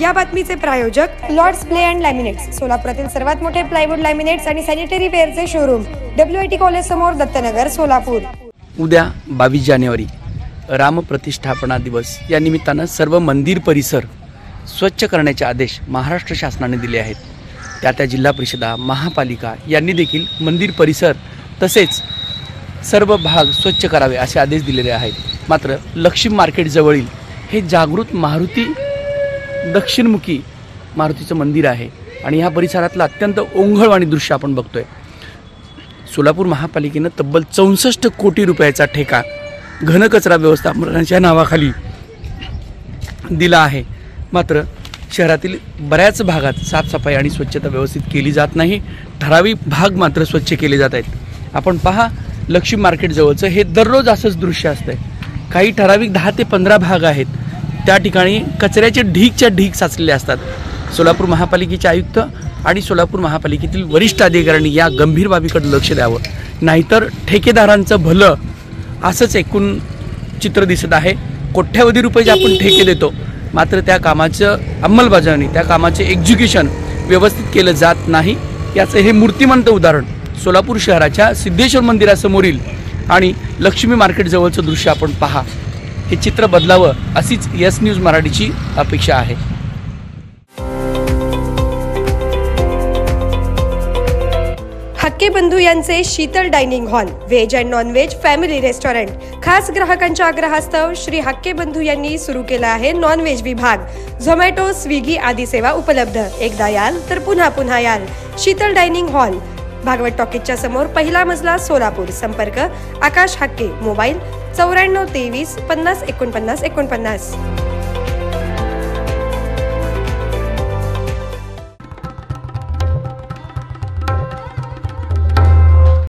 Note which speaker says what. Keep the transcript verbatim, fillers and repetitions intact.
Speaker 1: या बातमीचे प्रायोजक लॉर्ड्स प्ले अँड लॅमिनेट्स, सोलापुरातील सर्वात मोठे प्लायवूड लॅमिनेट्स आणि सॅनिटरी वेअरचे showroom, W I T college समोर, दत्तनगर, सोलापूर।
Speaker 2: उद्या बावीस जानेवारी राम प्रतिष्ठापना दिवस या निमित्तानं सर्व मंदिर परिसर स्वच्छ करण्याचे आदेश महाराष्ट्र शासनाने दिले आहेत। त्या त्या जिल्हा परिषदा, महापालिका यांनी देखील मंदिर परिसर तसेच सर्व भाग स्वच्छ करावे असे आदेश दिलेले आहेत। मात्र लक्ष्मी मार्केट जवळील हे जागृत मारुती दक्षिणमुखी मारुतीचं मंदिर आहे आणि ह्या परिसरातलं अत्यंत ओंघळवाणी दृश्य आपण बघतोय। सोलापूर महापालिकेनं तब्बल चौसष्ट कोटी रुपयाचा ठेका घनकचरा व्यवस्थापनाच्या नावाखाली दिला आहे। मात्र शहरातील बऱ्याच भागात साफसफाई आणि स्वच्छता व्यवस्थित केली जात नाही। ठराविक भाग मात्र स्वच्छ केले जात आहेत। आपण पहा, लक्ष्मी मार्केट जवळचं हे दररोज असंच दृश्य असतंय। काही ठराविक दहा ते पंधरा भाग आहेत, त्या ठिकाणी कचऱ्याचे ढीगच्या ढीग साचलेले असतात। सोलापूर महापालिकेचे आयुक्त आणि सोलापूर महापालिकेतील वरिष्ठ अधिकाऱ्यांनी या गंभीर बाबीकडे लक्ष द्यावं, नाहीतर ठेकेदारांचं भलं असंच एकूण चित्र दिसत आहे। कोट्यावधी रुपये आपण ठेके देतो, मात्र त्या कामाचं अंमलबजावणी, त्या कामाचे एक्झिक्युशन व्यवस्थित केलं जात नाही। याचं हे मूर्तिमंत उदाहरण सोलापूर शहराच्या सिद्धेश्वर मंदिरासमोरील आणि लक्ष्मी मार्केट जवळचं दृश्य आपण पहा। हे चित्र बदलावं अशीच यस न्यूज मराठीची अपेक्षा आहे।
Speaker 1: हक्के बंधू यांचे Sheetal dining hall, veg and non veg family restaurant, खास ग्राहकांच्या आग्रहास्तव श्री हक्के बंधू यांनी सुरू केला आहे नॉन व्हेज विभाग। झोमॅटो, स्विगी आदी सेवा उपलब्ध। एकदा याल तर पुन्हा पुन्हा याल। शीतल डायनिंग हॉल, भागवत टॉकीजच्या समोर, पहिला मजला, सोलापूर। संपर्क आकाश हक्के, मोबाईल चौऱ्याण्णव तेवीस पन्नास एकोणपन्नास एकोणपन्नास।